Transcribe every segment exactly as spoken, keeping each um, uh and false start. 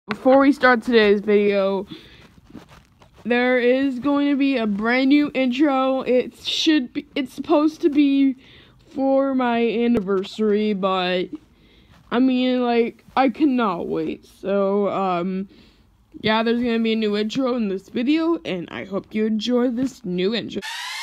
Before we start today's video, there is going to be a brand new intro. It should be, it's supposed to be for my anniversary, but I mean, like, I cannot wait. So, um, yeah, there's going to be a new intro in this video, and I hope you enjoy this new intro.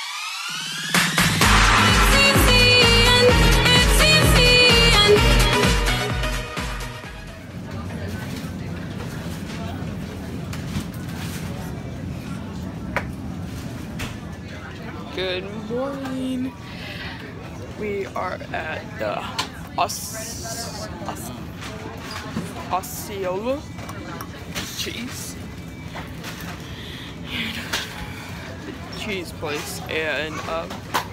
Good morning. We are at the Os Os Osceola cheese the cheese place, and um,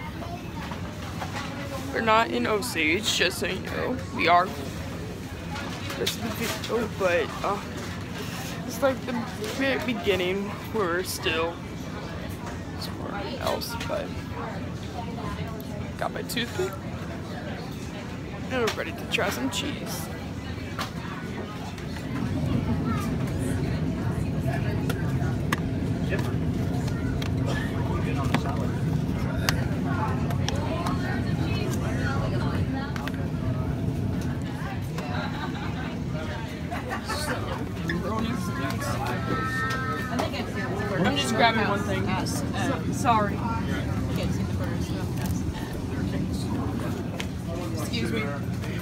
we're not in Osage, just so you know. We are this is the video, but uh, it's like the very beginning. We're still somewhere else, but got my toothpick and we're ready to try some cheese. I'm just grabbing one thing. Uh, sorry. Excuse me.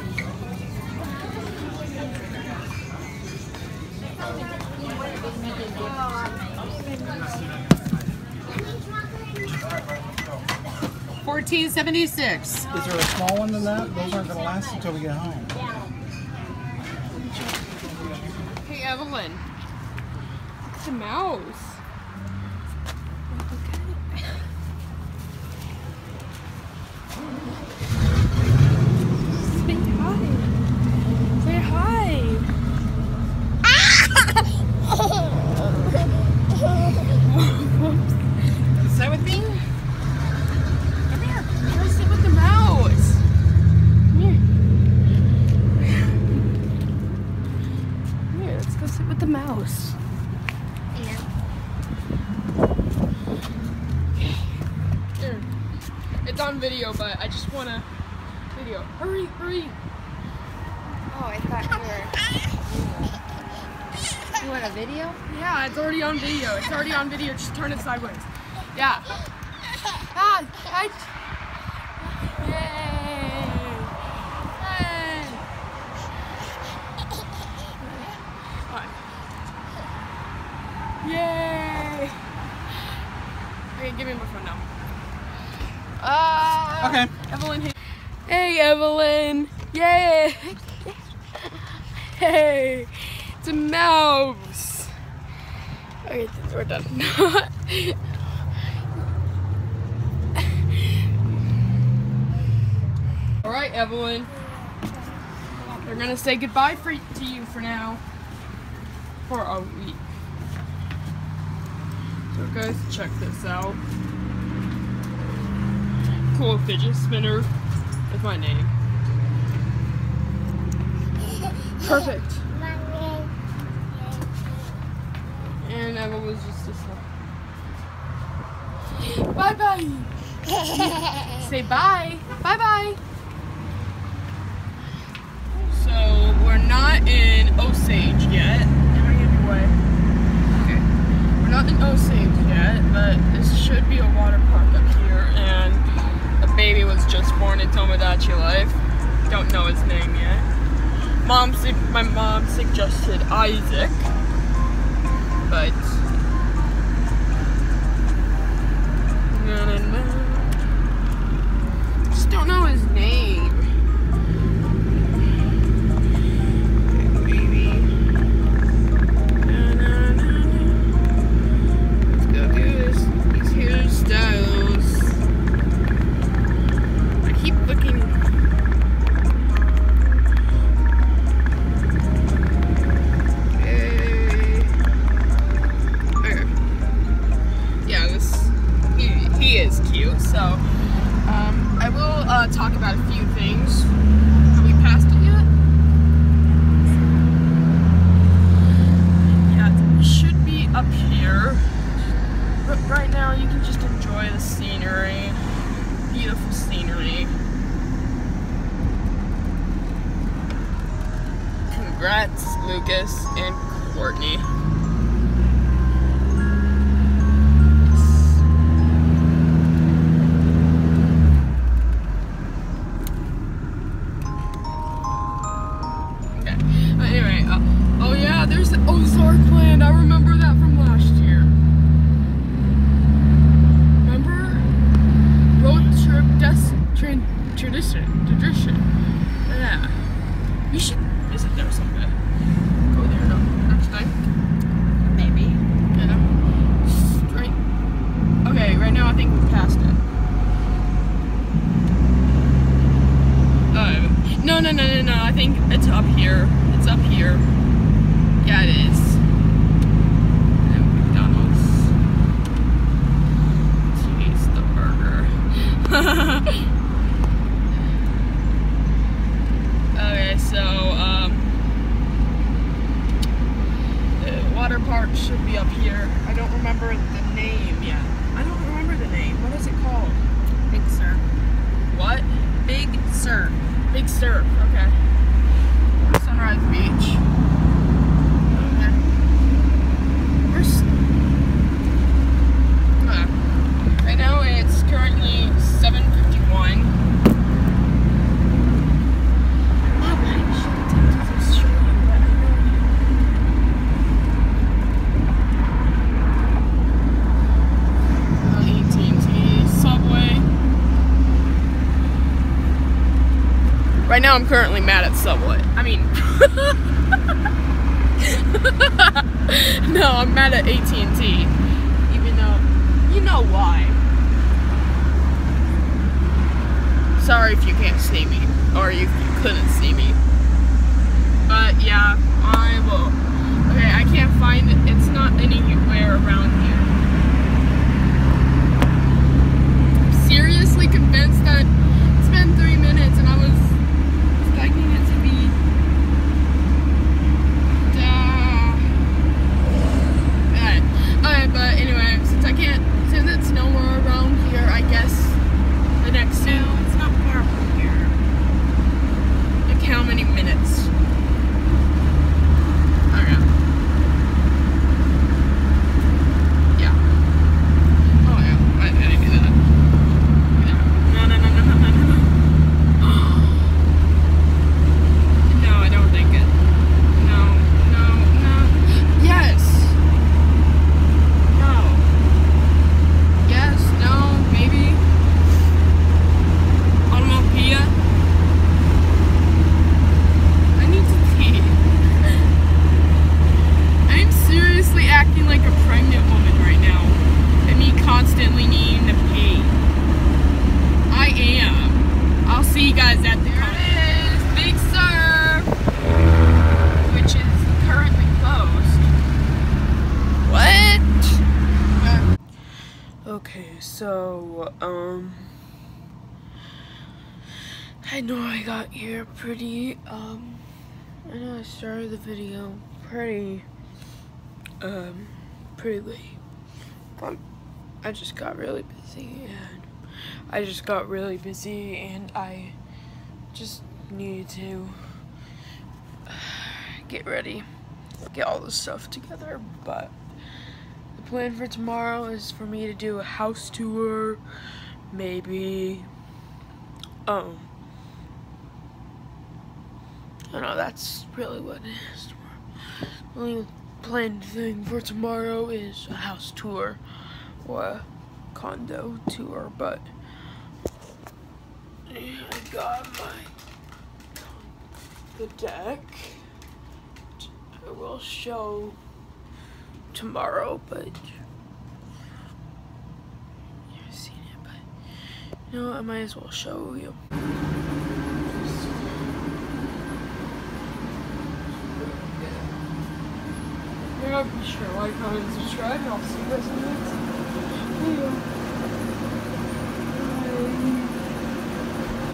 fourteen seventy-six. Is there a small one than that? Those aren't going to last until we get home. Hey, Evelyn. Look at the mouse. Sit with me? Come here. Try to sit with the mouse. Come here. Come here. Let's go sit with the mouse. Here. Here. It's on video, but I just wanna video. Hurry, hurry. Oh, I thought you were. You want a video? Yeah, it's already on video. It's already on video. Just turn it sideways. Yeah. Ah, I, yay! Hey. Yay! Okay, give me my phone now. Uh, Okay. Evelyn, hey. Hey, Evelyn. Yay! Hey, it's a mouse. Okay, we're done. All right, Evelyn. We're gonna say goodbye for, to you for now, for a week. So guys, check this out. Cool fidget spinner with my name. Perfect. And Eva was just a bye bye. Say bye. Bye bye. So we're not in Osage yet. Am I getting away? Okay. We're not in Osage yet, but this should be a water park up here, and a baby was just born in Tomodachi Life. Don't know his name yet. Mom, my mom suggested Isaac, but just don't know his name. Baby. Let's go do this. These hairstyles. I keep looking. He is cute, so um, I will uh, talk about a few enjoy the scenery. Beautiful scenery. Congrats, Lucas and Courtney. Okay. Uh, anyway, uh, oh yeah, there's the Ozark Land. I remember that from last year. Remember? Road trip des tra tradition. Tradition. Yeah. We should visit there someday. Go there no, next time. Maybe. Yeah. Straight. Okay, right now I think we passed it. Uh, no, no, no, no, no. I think it's up here. It's up here. Yeah, it is. And McDonald's. Jeez, the burger. Okay, so, um, the water park should be up here. I don't remember the name yet. I don't remember the name. What is it called? Big Sur. What? Big Sur. Big Sur. Okay. Sunrise Beach. Okay. Where's... Uh, right now it's currently seven fifty-one. Right now I'm currently mad at Subway. I mean, no, I'm mad at A T and T. Even though, you know why. Sorry if you can't see me, or if you couldn't see me. But yeah, I will. Okay, I can't find it. It's not anywhere around here. I'm seriously convinced that it's been three minutes and I was expecting it to be uh, alright. Alright, but anyway, since I can't, since it's nowhere around here, I guess the next No, it's not far from here. like how many minutes? Okay. Yeah. Oh yeah, I, I didn't do that. Yeah. No, no, no, no, no, no, no. No, I don't think it. No, no, no. Yes. No. Yes, no, maybe. Onomatopoeia. I need to pee. I'm seriously acting like a pregnant woman right now. And me constantly needing to pee. I am. I'll see you guys at the There it is, Big Sur, which is currently closed. What? Okay, so um, I know I got here pretty um, I know I started the video pretty um, pretty late, but I just got really busy and I just got really busy and I just needed to get ready, get all this stuff together. But the plan for tomorrow is for me to do a house tour, maybe. Um, I don't know, that's really what it is tomorrow. The only planned thing for tomorrow is a house tour or a condo tour, but I got my the deck. I will show tomorrow, but you've seen it, but you know what, I might as well show you. Yeah, be sure like, comment, subscribe, and I'll see you guys in the next video.